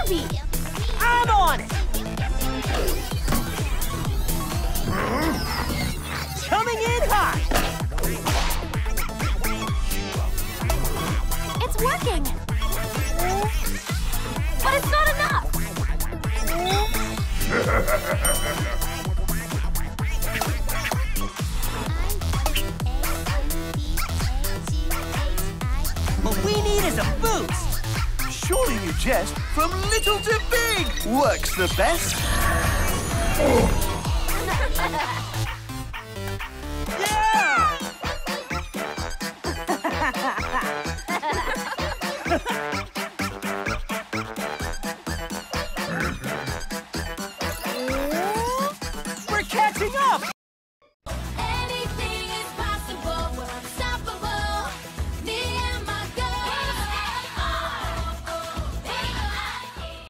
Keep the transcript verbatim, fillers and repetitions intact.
Barbie! I'm on it! Coming in hot! It's working! But it's not enough! What we need is a boost! Surely you jest from little to big works the best. Yeah!